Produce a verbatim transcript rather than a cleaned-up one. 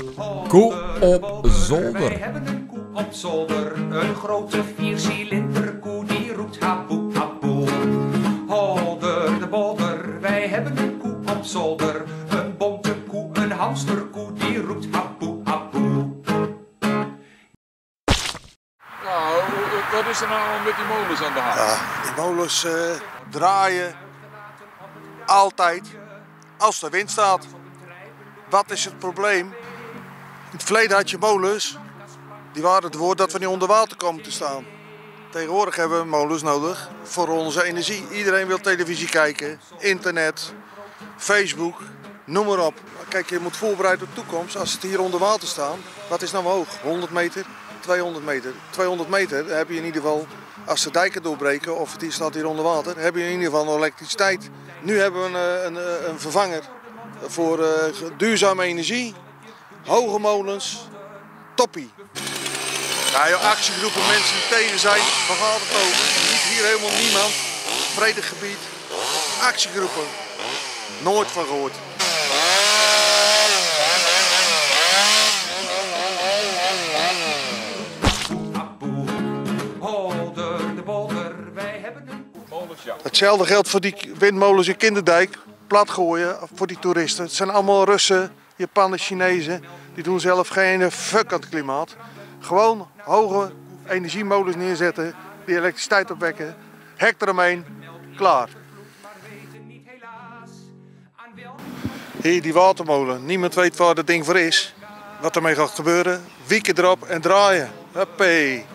Koe op zolder. Wij hebben een koe op zolder, een grote viercilinder koe die roept hapoe hapoe. Holder de bolder, wij hebben een koe op zolder, een bonte koe, een hamsterkoe die roept hapoe hapoe. Nou, wat is er nou met die molens aan de hand? Ja, die molens uh, draaien altijd als er wind staat. Wat is het probleem? In het verleden had je molens, die waren het woord dat we niet onder water komen te staan. Tegenwoordig hebben we molens nodig voor onze energie. Iedereen wil televisie kijken, internet, Facebook, noem maar op. Kijk, je moet voorbereid op de toekomst. Als het hier onder water staat, wat is nou hoog? honderd meter, tweehonderd meter. tweehonderd meter heb je in ieder geval, als de dijken doorbreken of het hier staat hier onder water, heb je in ieder geval elektriciteit. Nu hebben we een, een, een vervanger voor uh, duurzame energie. Hoge molens, toppie. Ja, joh, actiegroepen, mensen die tegen zijn, waar gaat het over? Niet hier helemaal niemand. Vredig gebied. Actiegroepen. Nooit van gehoord. Hetzelfde geldt voor die windmolens in Kinderdijk. Plat gooien voor die toeristen. Het zijn allemaal Russen, Japanen, Chinezen. Die doen zelf geen fuck aan het klimaat. Gewoon hoge energiemolens neerzetten, die elektriciteit opwekken. Hek eromheen, klaar. Hier die watermolen. Niemand weet waar dat ding voor is. Wat ermee gaat gebeuren. Wieken erop en draaien. Hoppee.